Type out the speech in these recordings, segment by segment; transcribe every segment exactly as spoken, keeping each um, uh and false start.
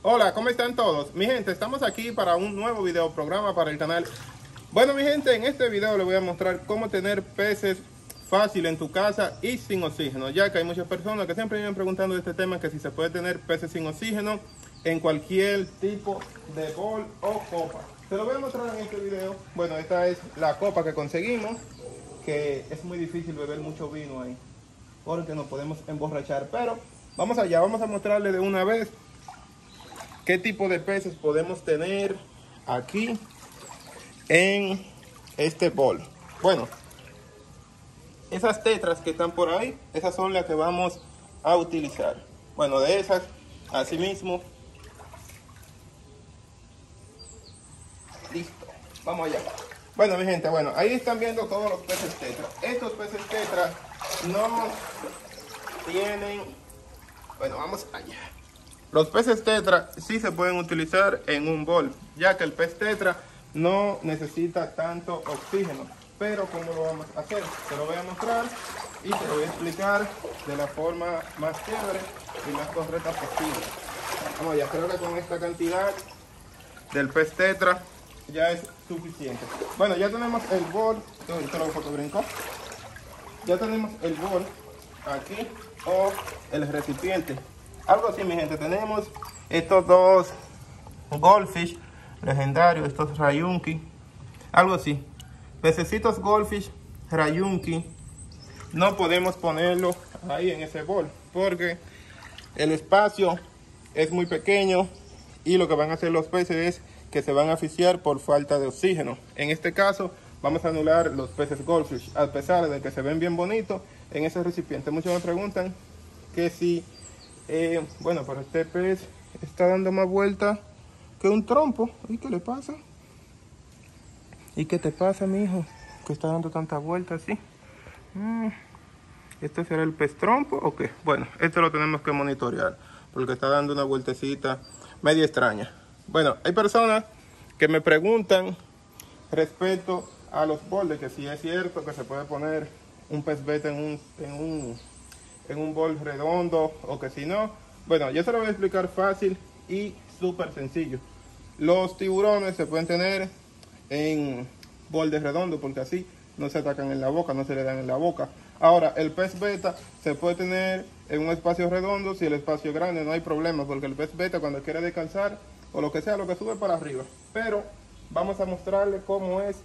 Hola, ¿cómo están todos? Mi gente, estamos aquí para un nuevo video programa para el canal. Bueno, mi gente, en este video les voy a mostrar cómo tener peces fácil en tu casa y sin oxígeno, ya que hay muchas personas que siempre vienen preguntando de este tema, que si se puede tener peces sin oxígeno en cualquier tipo de bol o copa. Se lo voy a mostrar en este video. Bueno, esta es la copa que conseguimos, que es muy difícil beber mucho vino ahí, porque nos podemos emborrachar, pero vamos allá, vamos a mostrarle de una vez qué tipo de peces podemos tener aquí en este bol. Bueno, esas tetras que están por ahí, esas son las que vamos a utilizar. Bueno, de esas, así mismo. Listo, vamos allá. Bueno, mi gente, bueno, ahí están viendo todos los peces tetra. Estos peces tetra no tienen... Bueno, vamos allá. Los peces tetra sí se pueden utilizar en un bol, ya que el pez tetra no necesita tanto oxígeno. Pero ¿cómo lo vamos a hacer? Se lo voy a mostrar y se lo voy a explicar de la forma más chévere y más correcta posible. Vamos ya, creo que con esta cantidad del pez tetra ya es suficiente. Bueno, ya tenemos el bol. Esto lo foto brinco. Ya tenemos el bol aquí o el recipiente. Algo así, mi gente, tenemos estos dos goldfish legendarios, estos rayunki, algo así, pececitos goldfish rayunki. No podemos ponerlo ahí en ese bol porque el espacio es muy pequeño y lo que van a hacer los peces es que se van a asfixiar por falta de oxígeno. En este caso vamos a anular los peces goldfish, a pesar de que se ven bien bonitos en ese recipiente. Muchos me preguntan que si Eh, bueno, pero este pez está dando más vuelta que un trompo. ¿Y qué le pasa? ¿Y qué te pasa, mi hijo? Que está dando tanta vuelta así. Mm, ¿Este será el pez trompo o qué? Bueno, esto lo tenemos que monitorear porque está dando una vueltecita media extraña. Bueno, hay personas que me preguntan respecto a los bordes, que si es cierto que se puede poner un pez beta en un... En un en un bol redondo o que si no. Bueno, yo se lo voy a explicar fácil y súper sencillo. Los tiburones se pueden tener en bordes redondos porque así no se atacan en la boca, no se le dan en la boca. Ahora, el pez beta se puede tener en un espacio redondo. Si el espacio es grande no hay problema, porque el pez beta cuando quiere descansar o lo que sea, lo que sube para arriba. Pero vamos a mostrarle cómo es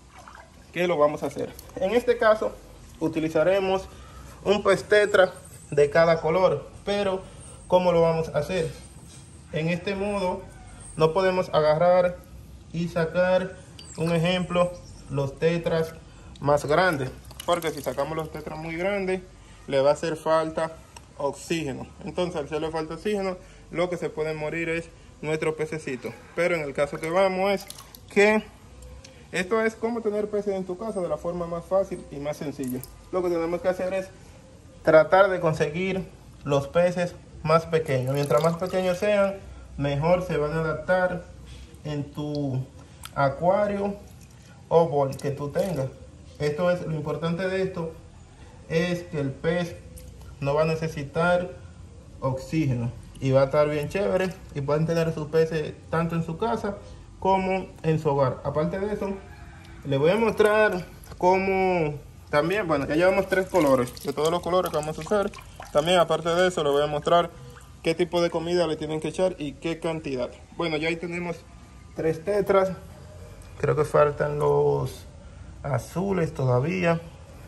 que lo vamos a hacer. En este caso utilizaremos un pez tetra de cada color, pero ¿cómo lo vamos a hacer? En este modo no podemos agarrar y sacar, un ejemplo, los tetras más grandes, porque si sacamos los tetras muy grandes le va a hacer falta oxígeno. Entonces, al hacerle falta oxígeno, lo que se puede morir es nuestro pececito. Pero en el caso que vamos es que esto es como tener peces en tu casa de la forma más fácil y más sencilla. Lo que tenemos que hacer es tratar de conseguir los peces más pequeños. Mientras más pequeños sean, mejor se van a adaptar en tu acuario o bol que tú tengas. Esto es lo importante de esto, es que el pez no va a necesitar oxígeno y va a estar bien chévere y pueden tener sus peces tanto en su casa como en su hogar. Aparte de eso, les voy a mostrar cómo también, bueno, ya llevamos tres colores, de todos los colores que vamos a usar. También, aparte de eso, les voy a mostrar qué tipo de comida le tienen que echar y qué cantidad. Bueno, ya ahí tenemos tres tetras. Creo que faltan los azules todavía.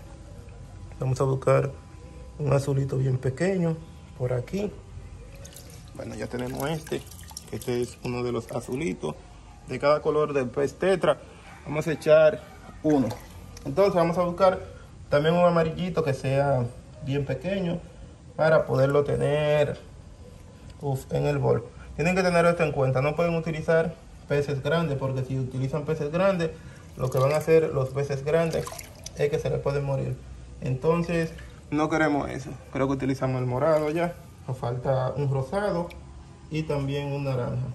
Vamos a buscar un azulito bien pequeño por aquí. Bueno, ya tenemos este. Este es uno de los azulitos. De cada color del pez tetra vamos a echar uno. Entonces vamos a buscar también un amarillito que sea bien pequeño para poderlo tener uf, en el bol. Tienen que tener esto en cuenta, no pueden utilizar peces grandes, porque si utilizan peces grandes, lo que van a hacer los peces grandes es que se les puede morir. Entonces no queremos eso. Creo que utilizamos el morado ya. Nos falta un rosado y también un naranja.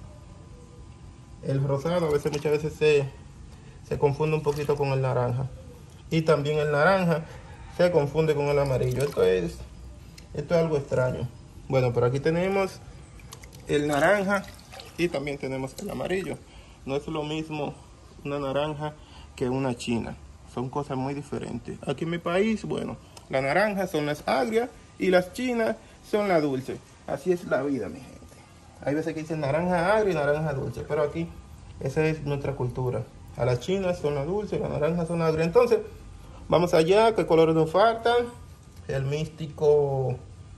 El rosado a veces, muchas veces se, se confunde un poquito con el naranja. Y también el naranja se confunde con el amarillo. Esto es, esto es algo extraño. Bueno, por aquí tenemos el naranja y también tenemos el amarillo. No es lo mismo una naranja que una china, son cosas muy diferentes. Aquí en mi país, bueno, las naranjas son las agrias y las chinas son las dulces. Así es la vida, mi gente. Hay veces que dicen naranja agria y naranja dulce, pero aquí esa es nuestra cultura. A las chinas son las dulces, las naranjas son las agrias. Entonces, vamos allá. ¿Qué colores nos faltan? El místico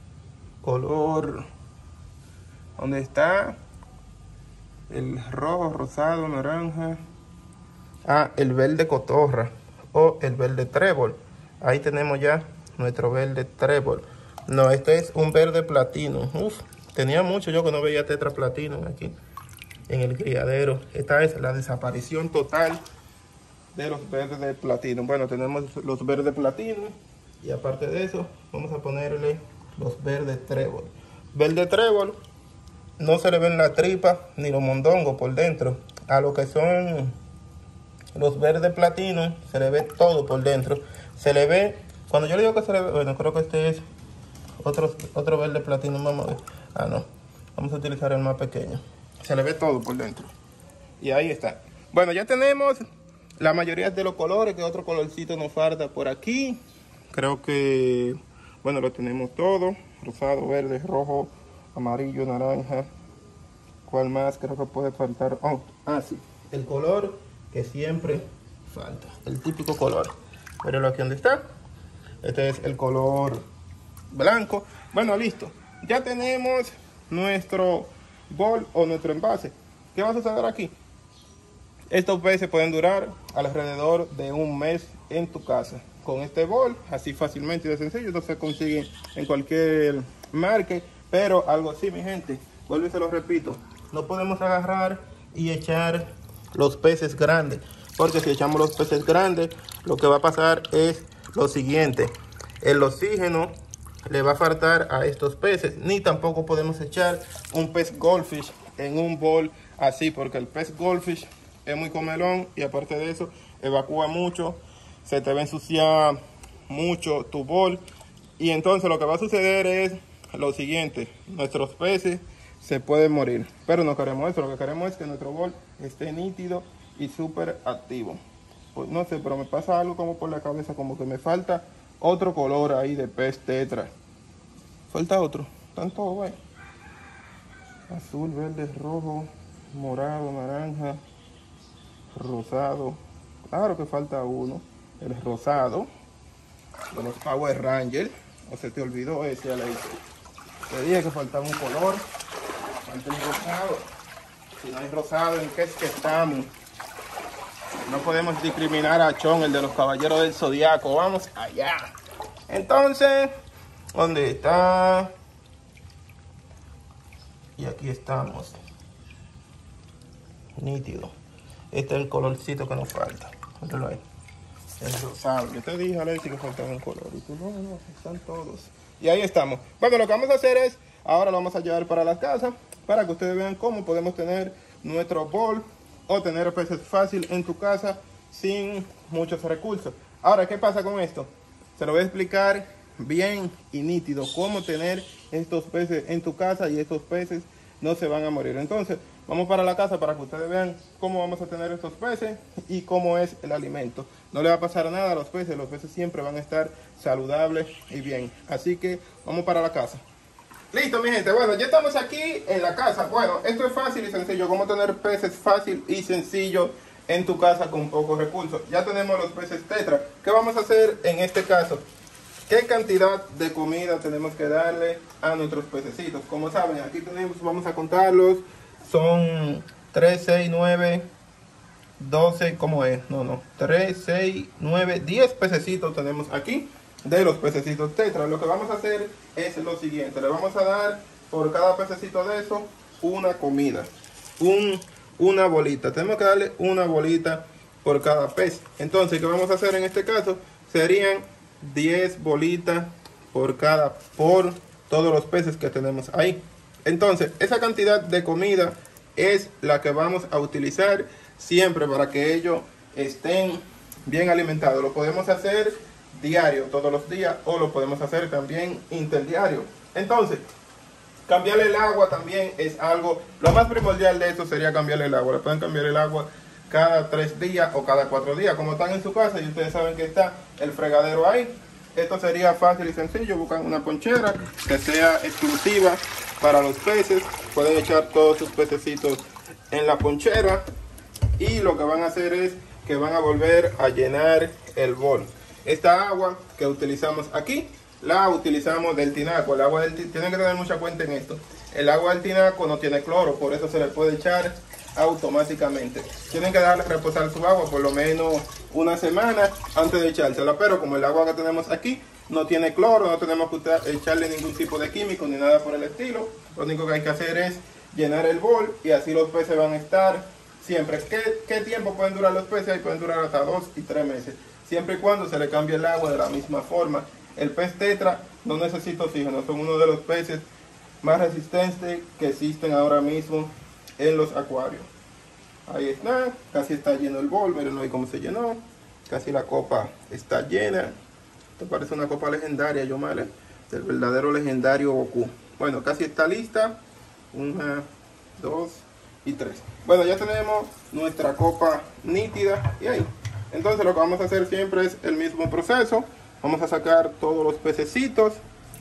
color, ¿dónde está? El rojo, rosado, naranja. Ah, el verde cotorra o el verde trébol. Ahí tenemos ya nuestro verde trébol. No, este es un verde platino. Uf, tenía mucho yo que no veía tetra platino aquí en el criadero. Esta es la desaparición total de los verdes de platino. Bueno, tenemos los verdes platino y aparte de eso vamos a ponerle los verdes trébol. Verde trébol no se le ven la tripa ni los mondongos por dentro. A lo que son los verdes platino se le ve todo por dentro. Se le ve, cuando yo le digo que se le ve, bueno, creo que este es otro, otro verde platino. Vamos a ver. Ah, no, vamos a utilizar el más pequeño. Se le ve todo por dentro. Y ahí está. Bueno, ya tenemos la mayoría de los colores. Que otro colorcito nos falta por aquí. Creo que, bueno, lo tenemos todo. Rosado, verde, rojo, amarillo, naranja. ¿Cuál más? Creo que puede faltar. Oh, ah, sí. El color que siempre falta. El típico color. Pero aquí donde está. Este es el color blanco. Bueno, listo. Ya tenemos nuestro bol o nuestro envase. ¿Qué va a suceder aquí? Estos peces pueden durar alrededor de un mes en tu casa. Con este bol, así fácilmente y de sencillo, esto se consigue en cualquier market. Pero algo así, mi gente, vuelvo y se lo repito, no podemos agarrar y echar los peces grandes, porque si echamos los peces grandes, lo que va a pasar es lo siguiente: el oxígeno le va a faltar a estos peces. Ni tampoco podemos echar un pez goldfish en un bol así, porque el pez goldfish es muy comelón y aparte de eso evacúa mucho, se te va a ensuciar mucho tu bol, y entonces lo que va a suceder es lo siguiente: nuestros peces se pueden morir. Pero no queremos eso, lo que queremos es que nuestro bol esté nítido y súper activo. Pues no sé, pero me pasa algo como por la cabeza, como que me falta otro color ahí de pez tetra. Falta otro, están todos, güey. Azul, verde, rojo, morado, naranja, rosado. Claro que falta uno, el rosado de los Power Rangers. O se te olvidó ese, ya le dije. Te dije que faltaba un color. Falta un rosado. Si no hay rosado, ¿en qué es que estamos? No podemos discriminar a Chon, el de los Caballeros del Zodiaco. Vamos allá. Entonces, ¿dónde está? Y aquí estamos. Nítido. Este es el colorcito que nos falta. Míralo ahí. El rosado. Yo te dije, Alexi, que faltaba un color. Y tú, no, no, están todos. Y ahí estamos. Bueno, lo que vamos a hacer es, ahora lo vamos a llevar para la casa, para que ustedes vean cómo podemos tener nuestro bol o tener peces fácil en tu casa sin muchos recursos. Ahora, ¿qué pasa con esto? Se lo voy a explicar bien y nítido cómo tener estos peces en tu casa y estos peces no se van a morir. Entonces, vamos para la casa para que ustedes vean cómo vamos a tener estos peces y cómo es el alimento. No le va a pasar nada a los peces, los peces siempre van a estar saludables y bien. Así que vamos para la casa. Listo, mi gente. Bueno, ya estamos aquí en la casa. Bueno, esto es fácil y sencillo. Cómo tener peces fácil y sencillo en tu casa con pocos recursos. Ya tenemos los peces tetra. ¿Qué vamos a hacer en este caso? ¿Qué cantidad de comida tenemos que darle a nuestros pececitos? Como saben, aquí tenemos, vamos a contarlos. Son tres, seis, nueve, doce, ¿cómo es? No, no. tres, seis, nueve, diez pececitos tenemos aquí de los pececitos tetra. Lo que vamos a hacer es lo siguiente: le vamos a dar por cada pececito de eso una comida, un, una bolita. Tenemos que darle una bolita por cada pez. Entonces, ¿qué vamos a hacer en este caso? Serían diez bolitas por cada, por todos los peces que tenemos ahí. Entonces, esa cantidad de comida es la que vamos a utilizar siempre para que ellos estén bien alimentados. Lo podemos hacer diario, todos los días, o lo podemos hacer también interdiario. Entonces, Cambiarle el agua también es algo, lo más primordial de esto sería cambiarle el agua. Le pueden cambiar el agua cada tres días o cada cuatro días, como están en su casa y ustedes saben que está el fregadero ahí. Esto sería fácil y sencillo, buscan una ponchera que sea exclusiva para los peces, pueden echar todos sus pececitos en la ponchera y lo que van a hacer es que van a volver a llenar el bol. Esta agua que utilizamos aquí, la utilizamos del tinaco. El agua del tinaco, tienen que tener mucha cuenta en esto. El agua del tinaco no tiene cloro, por eso se le puede echar automáticamente. Tienen que dejarle reposar su agua por lo menos una semana antes de echársela, pero como el agua que tenemos aquí no tiene cloro, no tenemos que echarle ningún tipo de químico ni nada por el estilo. Lo único que hay que hacer es llenar el bol y así los peces van a estar siempre. ¿Qué, qué tiempo pueden durar los peces? Ahí pueden durar hasta dos y tres meses, siempre y cuando se le cambie el agua de la misma forma. El pez tetra no necesita oxígeno, son uno de los peces más resistentes que existen ahora mismo en los acuarios. Ahí está, casi está lleno el bol, miren ahí cómo se llenó, casi la copa está llena. Esto parece una copa legendaria, Yomale, del verdadero legendario Goku. Bueno, casi está lista, una, dos y tres. Bueno, ya tenemos nuestra copa nítida y ahí. Entonces lo que vamos a hacer siempre es el mismo proceso. Vamos a sacar todos los pececitos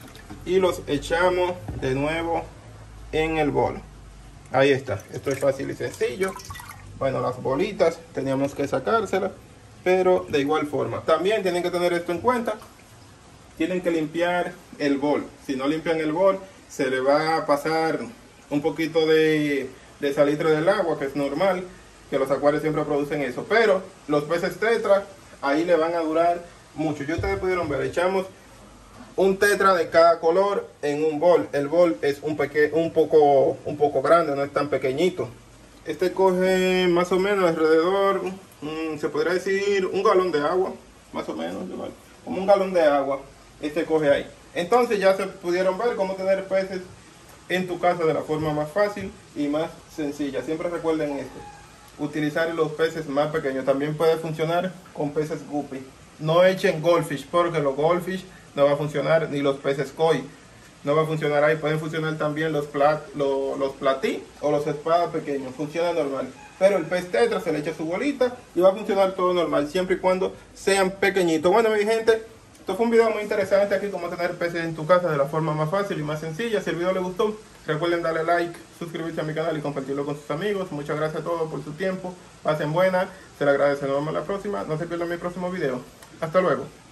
y los echamos de nuevo en el bol. Ahí está, esto es fácil y sencillo. Bueno, las bolitas teníamos que sacárselas, pero de igual forma. También tienen que tener esto en cuenta. Tienen que limpiar el bol. Si no limpian el bol, se le va a pasar un poquito de, de salitre del agua, que es normal, que los acuarios siempre producen eso. Pero los peces tetra, ahí le van a durar mucho. Y ustedes pudieron ver, echamos un tetra de cada color en un bol. El bol es un, peque un, poco, un poco grande, no es tan pequeñito. Este coge más o menos alrededor, mmm, se podría decir un galón de agua, más o menos, como un galón de agua. Este coge ahí. Entonces ya se pudieron ver cómo tener peces en tu casa de la forma más fácil y más sencilla. Siempre recuerden esto, utilizar los peces más pequeños. También puede funcionar con peces guppy. No echen goldfish porque los goldfish no va a funcionar, ni los peces koi no va a funcionar ahí. Pueden funcionar también los, plat, los, los platí o los espadas pequeños, funciona normal. Pero el pez tetra se le echa su bolita y va a funcionar todo normal, siempre y cuando sean pequeñitos. Bueno, mi gente, esto fue un video muy interesante aquí, cómo tener peces en tu casa de la forma más fácil y más sencilla. Si el video les gustó, recuerden darle like, suscribirse a mi canal y compartirlo con sus amigos. Muchas gracias a todos por su tiempo, pasen buena, se les agradece. Nos vemos en la próxima, no se pierdan mi próximo video. Hasta luego.